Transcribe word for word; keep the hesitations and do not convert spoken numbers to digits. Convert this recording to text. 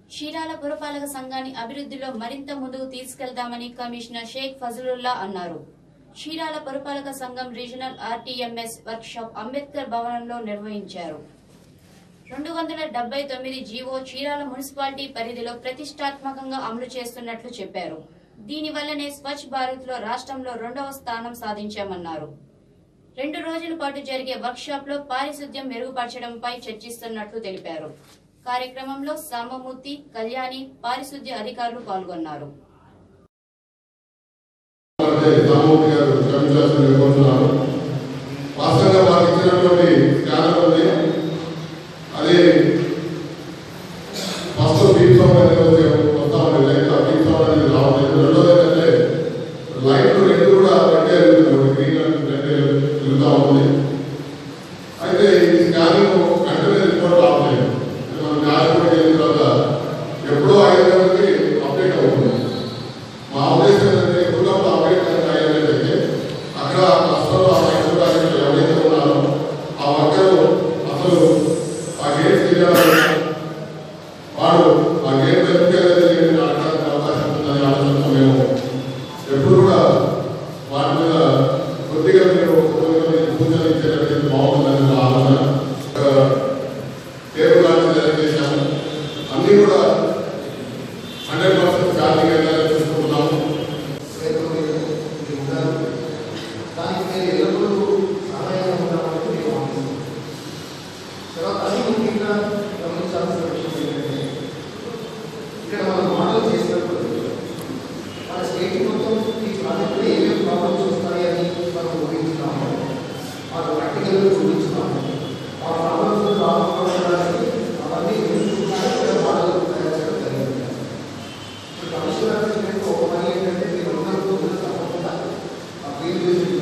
చీరాల పురపాలక సంఘాన్ని అభివృద్ధిలో మరింత ముందుకు తీసుకెళ్తామని కమిషనర్ షేక్ ఫజలుల్లా అన్నారు. చీరాల పురపాలక సంఘం regional RTMS workshop Ambedkar భవనంలో నిర్వహించారు. రెండు వందల డెబ్బై తొమ్మిది జీవో చీరాల మున్సిపాలిటీ పరిధిలో ప్రతిష్టాత్మకంగా అమలు చేస్తున్నట్లు చెప్పారు. దీనివల్లనే స్వచ్ఛ భారత్ లో రాష్ట్రంలో రెండవ స్థానం సాధించామన్నారు. రెండు రోజుల పాటు జరిగే వర్క్ షాప్ లో పారిశుద్ధ్యం మెరుగుపరచడంపై చర్చిస్తున్నట్లు తెలిపారు. కార్యక్రమంలో సామమూర్తి, కళ్యాణి, పారిశుద్ధ్య అధికారులు పాల్గొన్నారు. Thank you.